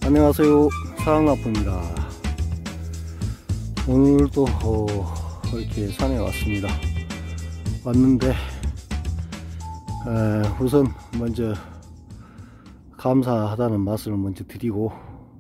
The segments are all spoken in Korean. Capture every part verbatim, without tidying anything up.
안녕하세요, 사랑나무입니다. 오늘 또 어, 이렇게 산에 왔습니다. 왔는데 에, 우선 먼저 감사하다는 말씀을 먼저 드리고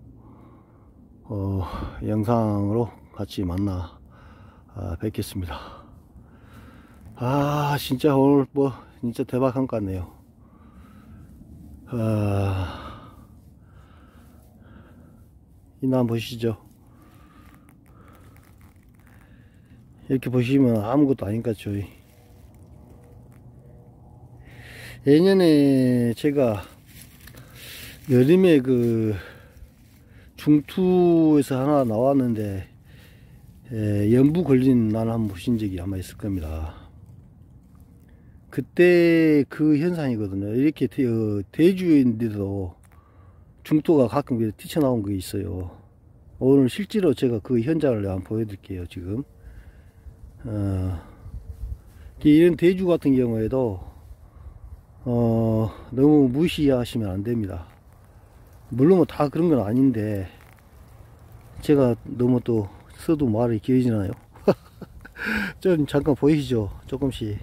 어, 영상으로 같이 만나 아, 뵙겠습니다. 아 진짜 오늘 뭐 진짜 대박 한 것 같네요. 아, 이 나무 보시죠. 이렇게 보시면 아무것도 아닌 것 같죠. 예년에 제가 여름에 그 중투에서 하나 나왔는데 에, 연부 걸린 날 한번 보신 적이 아마 있을 겁니다. 그때 그 현상이거든요. 이렇게 대, 어, 대주인데도 중토가 가끔 튀쳐나온 게 있어요. 오늘 실제로 제가 그 현장을 한번 보여드릴게요. 지금 어, 이런 대주 같은 경우에도 어, 너무 무시하시면 안 됩니다. 물론 뭐 다 그런 건 아닌데 제가 너무 또 써도 말이 길어지나요? 좀 잠깐 보이시죠? 조금씩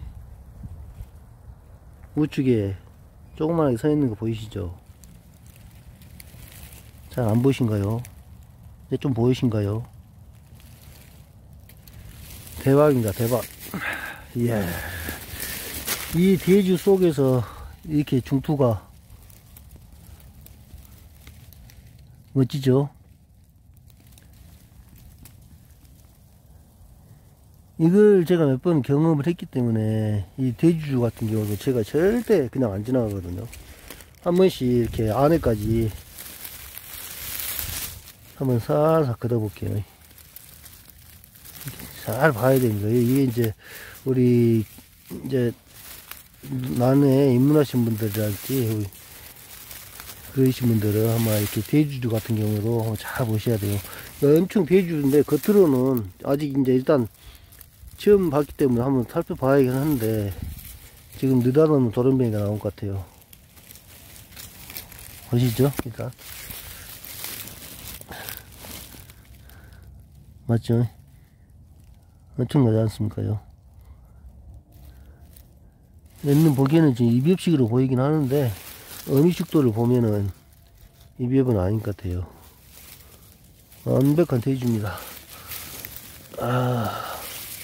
우측에 조그만하게 서 있는 거 보이시죠? 잘 안 보이신가요? 네, 좀 보이신가요? 대박입니다, 대박. 이야, 이 대주 속에서 이렇게 중투가 멋지죠? 이걸 제가 몇 번 경험을 했기 때문에 이 대주주 같은 경우도 제가 절대 그냥 안 지나가거든요. 한 번씩 이렇게 안에까지 한번 살살 걷어볼게요. 잘 봐야 됩니다. 이게 이제 우리 이제 난에 입문하신 분들이랄지 그러신 분들은 아마 이렇게 대주주 같은 경우도 잘 보셔야 돼요. 엄청 대주인데 겉으로는 아직 이제 일단 처음 봤기 때문에 한번 살펴봐야긴 하는데 지금 느닷없는 도련변이가 나온 것 같아요. 보시죠, 일단. 맞죠? 엄청나지 않습니까요? 옛날 보기에는 지금 이비엽식으로 보이긴 하는데 어미축도를 보면은 이비엽은 아닌 것 같아요. 완벽한 대주입니다. 아,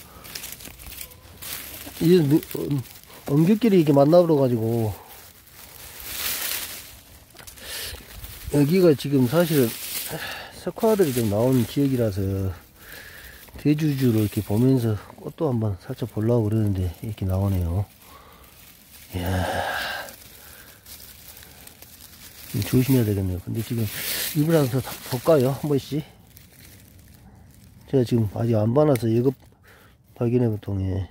이제 엄격끼리 이렇게 만나버려 가지고 여기가 지금 사실은 석화들이 좀 나오는 지역이라서 대주주로 이렇게 보면서 꽃도 한번 살짝 보려고 그러는데 이렇게 나오네요. 이야, 조심해야 되겠네요. 근데 지금 입을 한번 볼까요? 한 번씩. 제가 지금 아직 안 봐놔서 이거 발견해 보통에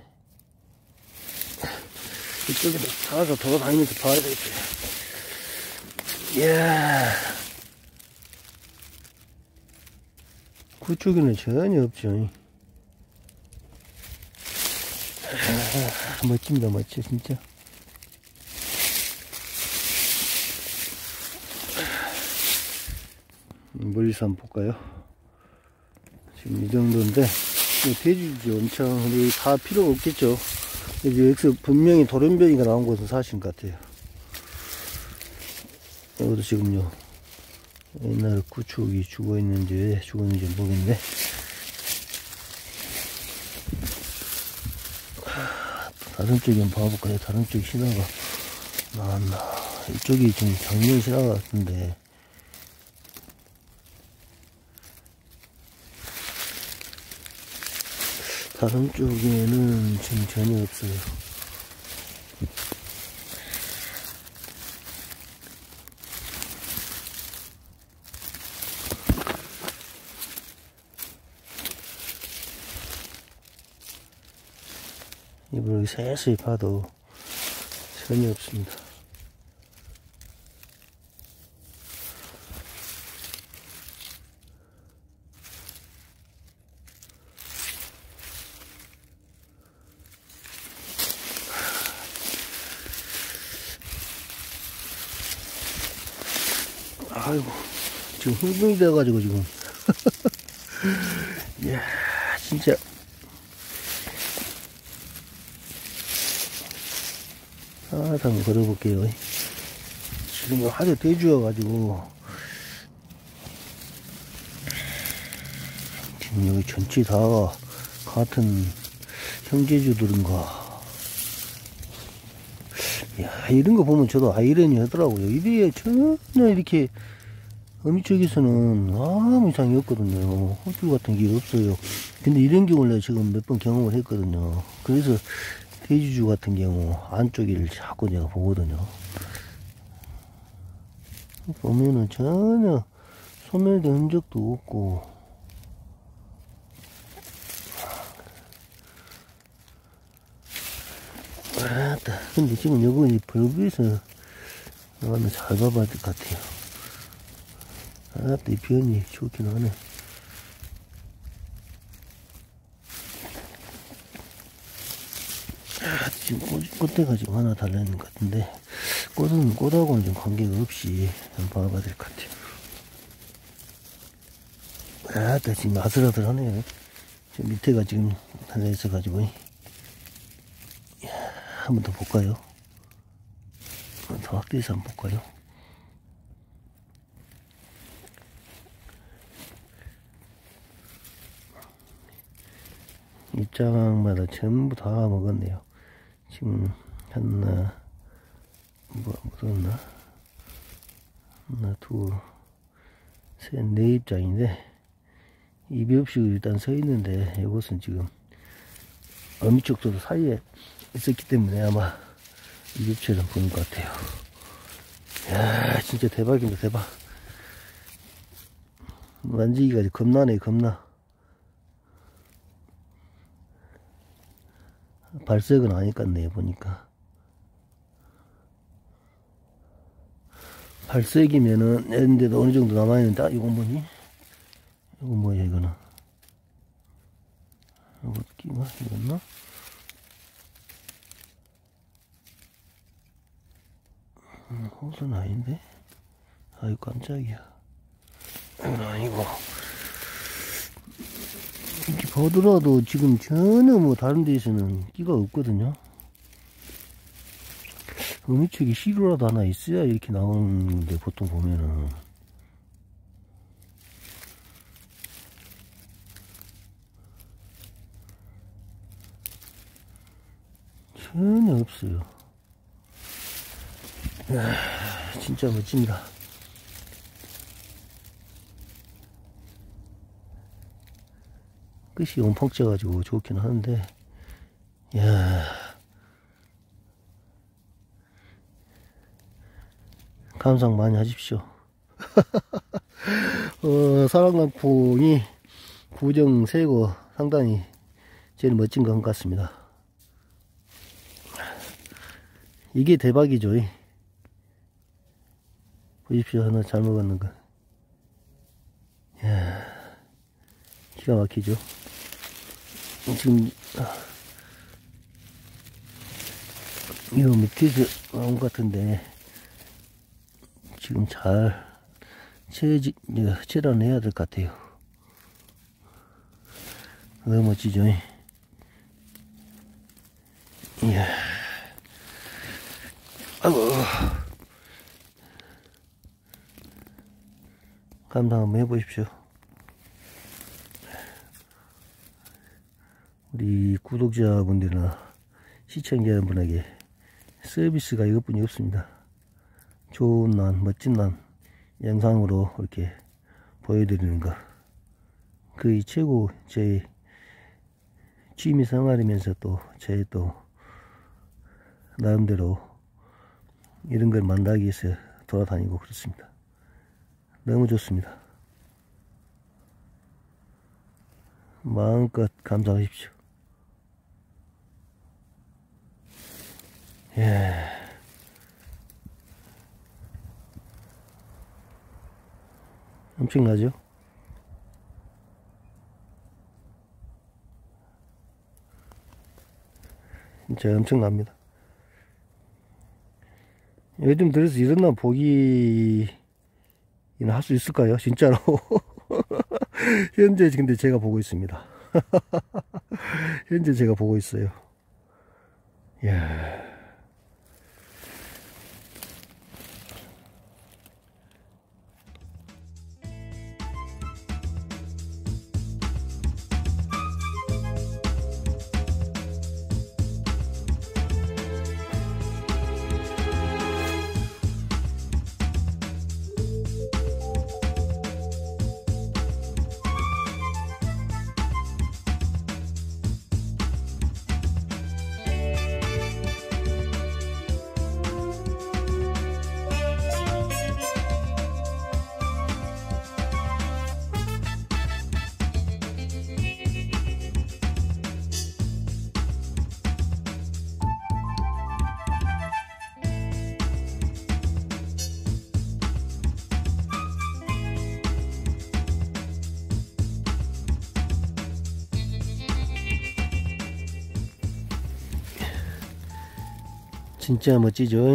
이쪽에도 살살 돌아다니면서 봐야 되겠어요. 이야, 그쪽에는 전혀 없죠. 아, 멋집니다, 멋져, 진짜. 멀리서 한번 볼까요? 지금 이 정도인데, 대주주 엄청, 여기 다 필요가 없겠죠. 여기서 분명히 도련변이가 나온 곳은 사신 것 같아요. 여기도 지금요, 옛날 구축이 죽어 있는지 왜 죽었는지 모르겠는데, 다른 쪽에 한번 봐볼까요? 다른 쪽 신화가 나왔나? 이쪽이 지금 작년 신화 같은데, 다른 쪽에는 지금 전혀 없어요. 이걸 세세히 봐도 전혀 없습니다. 아이고, 지금 흥분이 돼가지고 지금. 이야, 진짜. 아, 한번 걸어볼게요. 지금 하도 대주여가지고. 지금 여기 전체 다 같은 형제주들인가. 야, 이런 거 보면 저도 아이러니 하더라고요. 이게 전혀 이렇게 어미 쪽에서는 아무 이상이 없거든요. 호줄 같은 게 없어요. 근데 이런 경우를 내가 지금 몇 번 경험을 했거든요. 그래서 대주주 같은 경우 안쪽을 자꾸 내가 보거든요. 보면은 전혀 소멸된 흔적도 없고. 아따, 근데 지금 요거 이 벌브에서 나가면 잘 봐봐야 될 것 같아요. 아따, 이 변이 좋긴 하네. 아, 지금 꽃, 꽃대가 지금 하나 달려있는 것 같은데, 꽃은 꽃하고는 좀 관계가 없이 한번 봐봐야 될 것 같아요. 아따, 지금 아슬아슬 하네요. 저 밑에가 지금 달려있어가지고. 한 번 더 볼까요? 더 확대해서 한번 볼까요? 입장마다 전부 다 먹었네요. 지금 하나, 뭐 묻었나? 하나, 둘, 셋, 네 입장인데 입이 없이 일단 서 있는데 이것은 지금 어미 쪽도 사이에 있었기 때문에 아마 이집처럼 보는 것 같아요. 이야, 진짜 대박입니다. 대박. 만지기가 겁나네. 겁나. 발색은 아닐 것 같네요. 보니까 발색이면은 했는데도 어느 정도 남아있는데. 아, 이건 뭐니? 이건 뭐야 이거는? 이거 끼가 이겼나? 음, 옷은 아닌데? 아유, 깜짝이야. 이건 아니고. 이렇게 보더라도 지금 전혀 뭐 다른 데에서는 끼가 없거든요. 어미쪽이 시루라도 하나 있어야 이렇게 나오는데, 보통 보면은. 전혀 없어요. 이야, 진짜 멋집니다. 끝이 엄청 쪄가지고 좋긴 하는데, 이야, 감상 많이 하십시오. 어, 사랑강풍이 구정 세고 상당히 제일 멋진 것 같습니다. 이게 대박이죠. 보십시오. 하나 잘 먹었는 거. 이야, 기가 막히죠. 지금 이거 밑에서 나온 것 같은데 지금 잘 채지, 채란해야 될 것 같아요. 너무 멋지죠. 이야, 아이고, 감상 한번 해보십시오. 우리 구독자분들이나 시청자분에게 서비스가 이것뿐이 없습니다. 좋은 난, 멋진 난 영상으로 이렇게 보여드리는 거, 그게 최고 제 취미 생활이면서 또 제 또 나름대로 이런 걸 만나기 위해서 돌아다니고 그렇습니다. 너무 좋습니다. 마음껏 감상하십시오. 예. 엄청나죠? 진짜 엄청납니다. 요즘 들어서 이런 날 보기 할 수 있을까요? 진짜로. 현재 근데 제가 보고 있습니다. 현재 제가 보고 있어요. 이야. 진짜 멋지죠.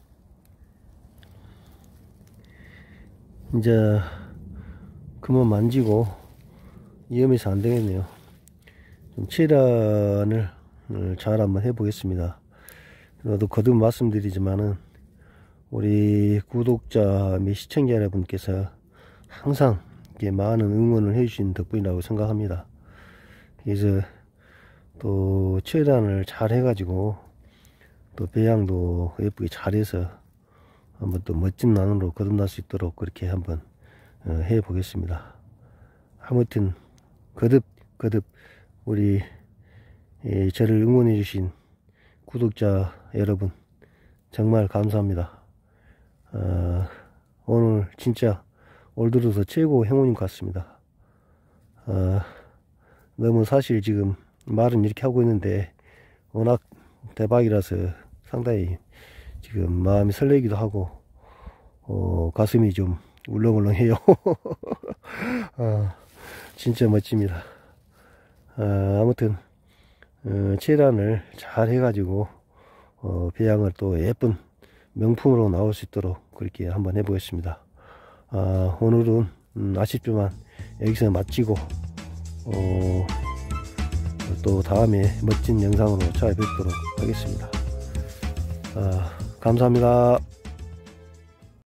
이제 그만 만지고 위험해서 안 되겠네요. 좀 칠한을 잘 한번 해 보겠습니다. 그래도 거듭 말씀드리지만은 우리 구독자 및 시청자 여러분께서 항상 이렇게 많은 응원을 해 주신 덕분이라고 생각합니다. 그래서 또 칠한을 잘 해가지고 또 배양도 예쁘게 잘해서 한번 또 멋진 난으로 거듭날 수 있도록 그렇게 한번 해 보겠습니다. 아무튼 거듭 거듭 우리 저를 응원해 주신 구독자 여러분 정말 감사합니다. 어, 오늘 진짜 올 들어서 최고 행운인 것 같습니다. 어, 너무 사실 지금 말은 이렇게 하고 있는데 워낙 대박이라서 상당히 지금 마음이 설레기도 하고 어, 가슴이 좀 울렁울렁해요. 아, 진짜 멋집니다. 아, 아무튼 어, 칠한을 잘 해가지고 어, 배양을 또 예쁜 명품으로 나올 수 있도록 그렇게 한번 해보겠습니다. 아, 오늘은 음, 아쉽지만 여기서 마치고 어, 또 다음에 멋진 영상으로 찾아뵙도록 하겠습니다. 아, 감사합니다.